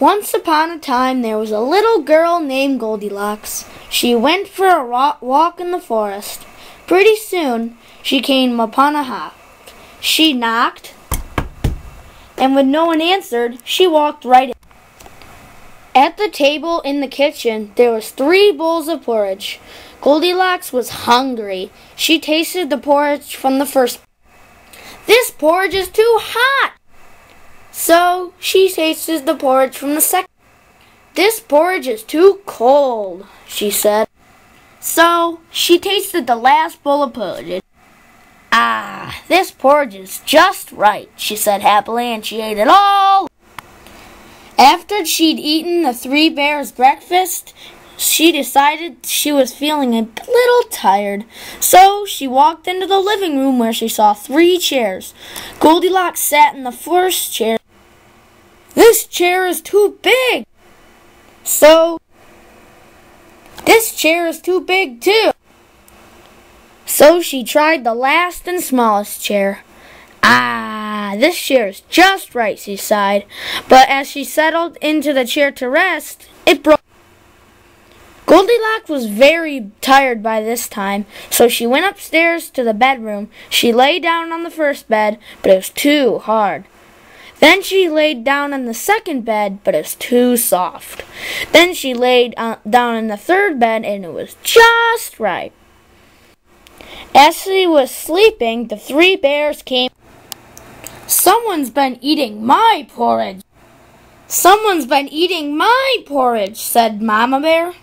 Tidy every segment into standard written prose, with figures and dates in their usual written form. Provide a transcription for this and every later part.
Once upon a time, there was a little girl named Goldilocks. She went for a walk in the forest. Pretty soon, she came upon a house. She knocked, and when no one answered, she walked right in. At the table in the kitchen, there was 3 bowls of porridge. Goldilocks was hungry. She tasted the porridge from the first. This porridge is too hot. So she tasted the porridge from the second. This porridge is too cold, she said. So she tasted the last bowl of porridge. Ah, this porridge is just right, she said happily, and she ate it all. After she'd eaten the 3 bears' breakfast, she decided she was feeling a little tired. So she walked into the living room where she saw 3 chairs. Goldilocks sat in the first chair. This chair is too big. So, this chair is too big too. So she tried the last and smallest chair. Ah, this chair is just right, she sighed. But as she settled into the chair to rest, it broke. Goldilocks was very tired by this time, so she went upstairs to the bedroom. She lay down on the first bed, but it was too hard. Then she laid down on the second bed, but it was too soft. Then she laid down in the third bed, and it was just right. As she was sleeping, the 3 bears came. Someone's been eating my porridge. Someone's been eating my porridge, said Mama Bear.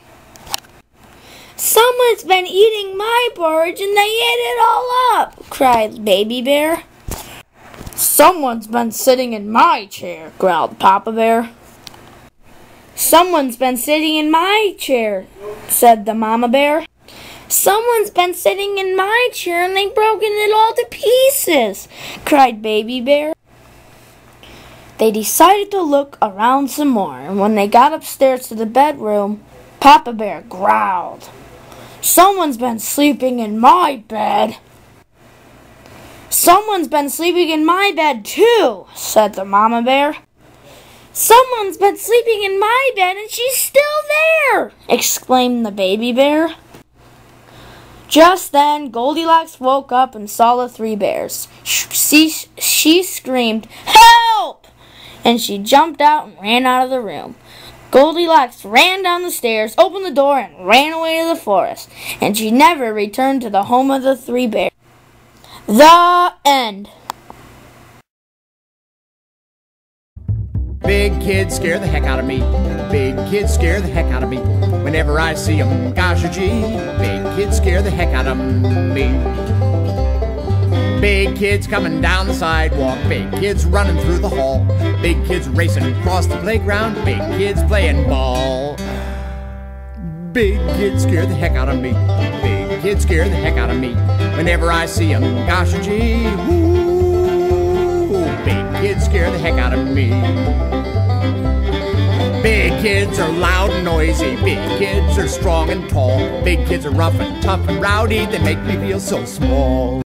Someone's been eating my porridge and they ate it all up, cried Baby Bear. Someone's been sitting in my chair, growled Papa Bear. Someone's been sitting in my chair, said the Mama Bear. Someone's been sitting in my chair and they've broken it all to pieces, cried Baby Bear. They decided to look around some more, and when they got upstairs to the bedroom, Papa Bear growled. Someone's been sleeping in my bed. Someone's been sleeping in my bed too, said the Mama Bear. Someone's been sleeping in my bed and she's still there, exclaimed the Baby Bear. Just then, Goldilocks woke up and saw the 3 bears. She screamed, "Help!" and she jumped out and ran out of the room. Goldilocks ran down the stairs, opened the door, and ran away to the forest, and she never returned to the home of the 3 bears. The end. Big kids scare the heck out of me. Big kids scare the heck out of me. Whenever I see 'em, gosh, gee, big kids scare the heck out of me. Big kids coming down the sidewalk. Big kids running through the hall. Big kids racing across the playground. Big kids playing ball. Big kids scare the heck out of me. Big kids scare the heck out of me. Whenever I see 'em, gosh, gee, whoo, big kids scare the heck out of me. Big kids are loud and noisy. Big kids are strong and tall. Big kids are rough and tough and rowdy. They make me feel so small.